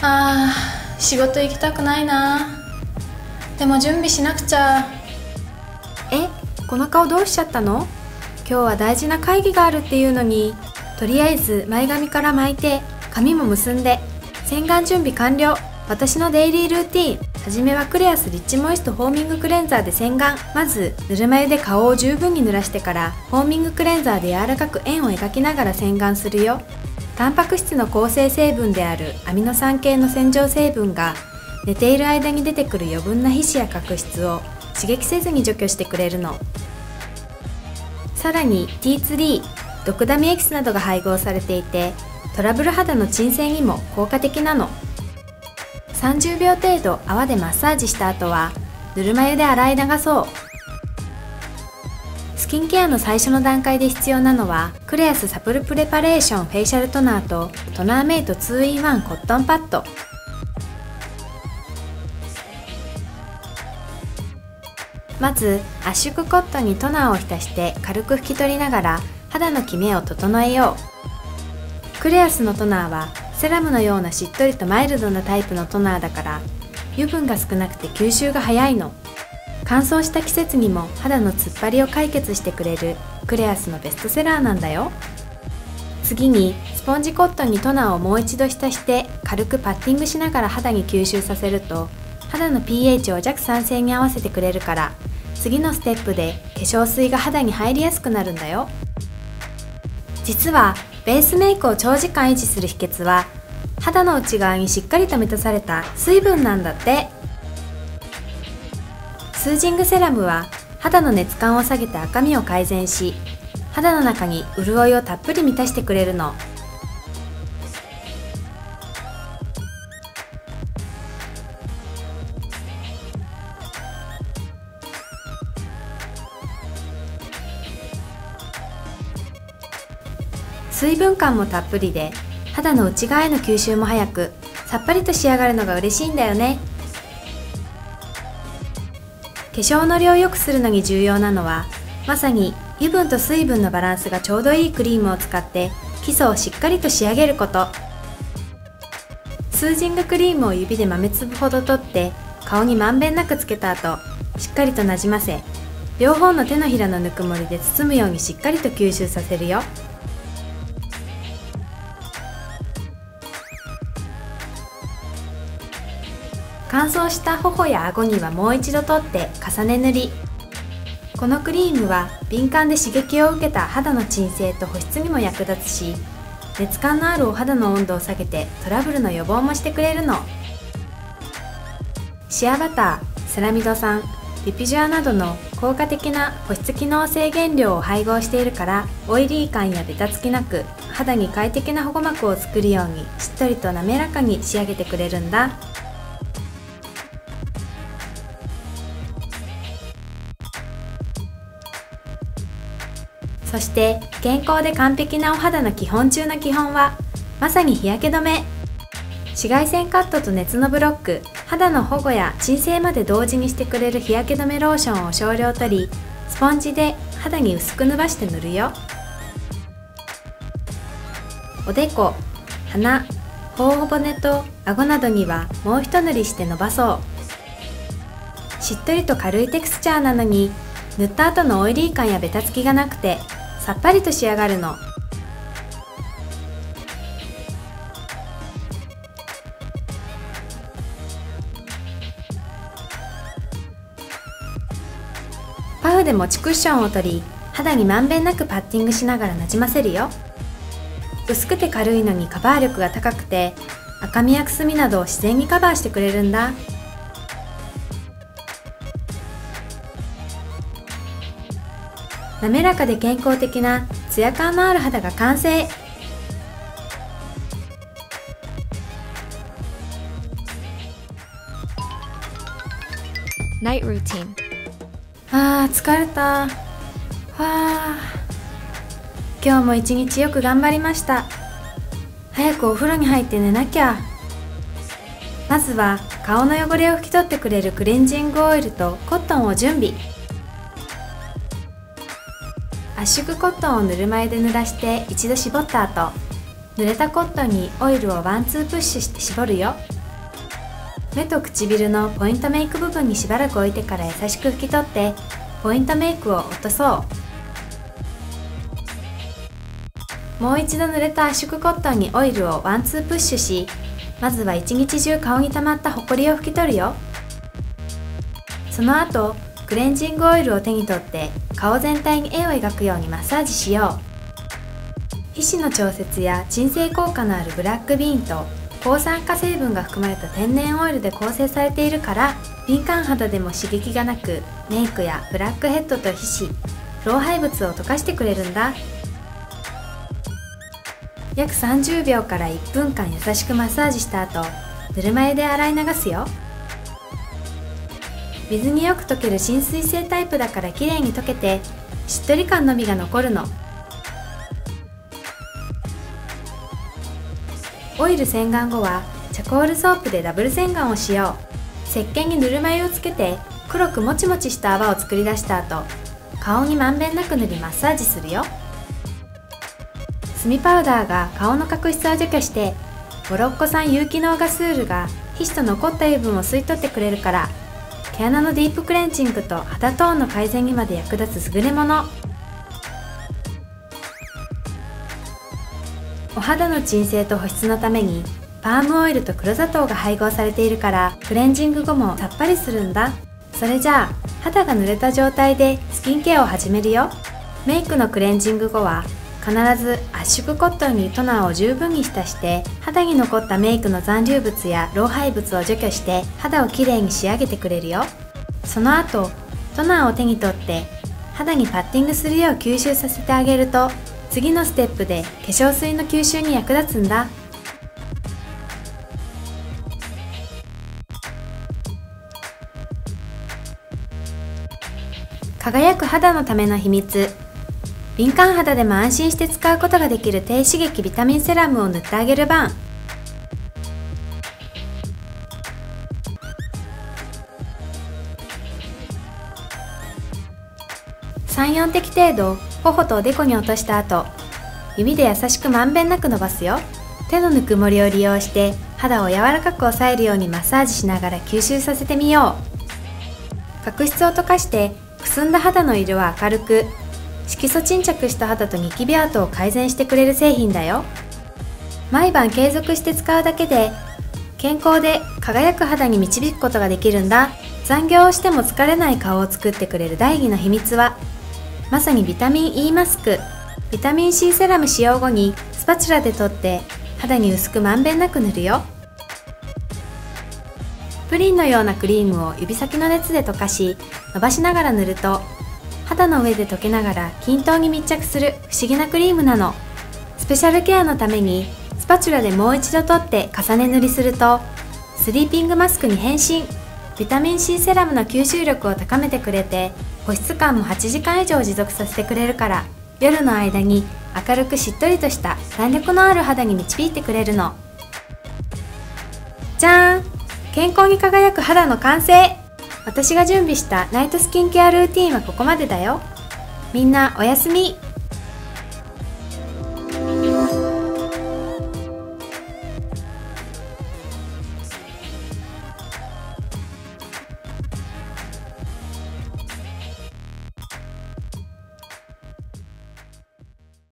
仕事行きたくないな。でも準備しなくちゃ。 この顔どうしちゃったの？今日は大事な会議があるっていうのに。とりあえず前髪から巻いて髪も結んで洗顔準備完了。私のデイリールーティーン。はじめはクレアスリッチモイストフォーミングクレンザーで洗顔。まずぬるま湯で顔を十分に濡らしてからフォーミングクレンザーで柔らかく円を描きながら洗顔するよ。タンパク質の構成成分であるアミノ酸系の洗浄成分が寝ている間に出てくる余分な皮脂や角質を刺激せずに除去してくれるの。さらにティーツリー、ドクダミエキスなどが配合されていてトラブル肌の鎮静にも効果的なの。30秒程度泡でマッサージした後はぬるま湯で洗い流そう。スキンケアの最初の段階で必要なのはクレアスサプルプレパレーションフェイシャルトナーとトナーメイト 2in1 コットンパッド。まず圧縮コットンにトナーを浸して軽く拭き取りながら肌のキメを整えよう。クレアスのトナーはセラムのようなしっとりとマイルドなタイプのトナーだから油分が少なくて吸収が早いの。乾燥した季節にも肌の突っ張りを解決してくれるクレアスのベストセラーなんだよ。次にスポンジコットンにトナーをもう一度浸して軽くパッティングしながら肌に吸収させると肌の pH を弱酸性に合わせてくれるから次のステップで化粧水が肌に入りやすくなるんだよ。実はベースメイクを長時間維持する秘訣は肌の内側にしっかりと満たされた水分なんだって。スージングセラムは肌の熱感を下げて赤みを改善し肌の中に潤いをたっぷり満たしてくれるの。水分感もたっぷりで肌の内側への吸収も早くさっぱりと仕上がるのが嬉しいんだよね。化粧のりを良くするのに重要なのはまさに油分と水分のバランスがちょうどいいクリームを使って基礎をしっかりと仕上げること。スージングクリームを指で豆粒ほど取って顔にまんべんなくつけた後しっかりとなじませ両方の手のひらのぬくもりで包むようにしっかりと吸収させるよ。乾燥した頬や顎にはもう一度取って重ね塗り。このクリームは敏感で刺激を受けた肌の鎮静と保湿にも役立つし熱感のあるお肌の温度を下げてトラブルの予防もしてくれるの。シアバター、セラミド酸、リピジュアなどの効果的な保湿機能性原料を配合しているからオイリー感やベタつきなく肌に快適な保護膜を作るようにしっとりと滑らかに仕上げてくれるんだ。そして健康で完璧なお肌の基本中の基本はまさに日焼け止め。紫外線カットと熱のブロック、肌の保護や鎮静まで同時にしてくれる日焼け止めローションを少量取りスポンジで肌に薄く伸ばして塗るよ。おでこ、鼻、頬骨と顎などにはもう一塗りして伸ばそう。しっとりと軽いテクスチャーなのに塗った後のオイリー感やベタつきがなくてさっぱりと仕上がるの。パフで持ちクッションを取り肌にまんべんなくパッティングしながらなじませるよ。薄くて軽いのにカバー力が高くて赤みやくすみなどを自然にカバーしてくれるんだ。滑らかで健康的なツヤ感のある肌が完成。 Night routine. 疲れた。今日も一日よく頑張りました。早くお風呂に入って寝なきゃ。まずは顔の汚れを拭き取ってくれるクレンジングオイルとコットンを準備。圧縮コットンをぬるま湯で濡らして一度絞った後、濡れたコットンにオイルをワンツープッシュして絞るよ。 目と唇のポイントメイク部分にしばらく置いてから優しく拭き取ってポイントメイクを落とそう。もう一度濡れた圧縮コットンにオイルをワンツープッシュし、まずは一日中顔に溜まったホコリを拭き取るよ。その後クレンジングオイルを手に取って顔全体に絵を描くようにマッサージしよう。皮脂の調節や鎮静効果のあるブラックビーンと抗酸化成分が含まれた天然オイルで構成されているから、敏感肌でも刺激がなくメイクやブラックヘッドと皮脂、老廃物を溶かしてくれるんだ。約30秒から1分間優しくマッサージした後、ぬるま湯で洗い流すよ。水によく溶ける浸水性タイプだからきれいに溶けてしっとり感のみが残るの。オイル洗顔後はチャコールソープでダブル洗顔をしよう。石鹸にぬるま湯をつけて黒くもちもちした泡を作り出した後、顔にまんべんなく塗りマッサージするよ。炭パウダーが顔の角質を除去して、モロッコ産有機能ガスールが皮脂と残った油分を吸い取ってくれるから、毛穴のディープクレンジングと肌トーンの改善にまで役立つ優れもの。お肌の鎮静と保湿のためにパームオイルと黒砂糖が配合されているから、クレンジング後もさっぱりするんだ。それじゃあ肌が濡れた状態でスキンケアを始めるよ。メイクのクレンジング後は必ず圧縮コットンにトナーを十分に浸して、肌に残ったメイクの残留物や老廃物を除去して肌をきれいに仕上げてくれるよ。その後トナーを手に取って肌にパッティングするよう吸収させてあげると、次のステップで化粧水の吸収に役立つんだ。輝く肌のための秘密。敏感肌でも安心して使うことができる低刺激ビタミンセラムを塗ってあげる番。3、4滴程度頬とおでこに落とした後、指で優しくまんべんなく伸ばすよ。手のぬくもりを利用して肌を柔らかく押さえるようにマッサージしながら吸収させてみよう。角質を溶かしてくすんだ肌の色を明るく、色素沈着した肌とニキビ跡を改善してくれる製品だよ。毎晩継続して使うだけで健康で輝く肌に導くことができるんだ。残業をしても疲れない顔を作ってくれる大義の秘密は、まさにビタミン E マスク。ビタミン C セラム使用後にスパチュラで取って肌に薄くまんべんなく塗るよ。プリンのようなクリームを指先の熱で溶かし伸ばしながら塗ると、肌の上で溶けながら均等に密着する不思議なクリームなの。スペシャルケアのためにスパチュラでもう一度取って重ね塗りするとスリーピングマスクに変身。ビタミン C セラムの吸収力を高めてくれて、保湿感も8時間以上持続させてくれるから、夜の間に明るくしっとりとした弾力のある肌に導いてくれるの。じゃーん、健康に輝く肌の完成。私が準備したナイトスキンケアルーティンはここまでだよ。みんなおやすみ。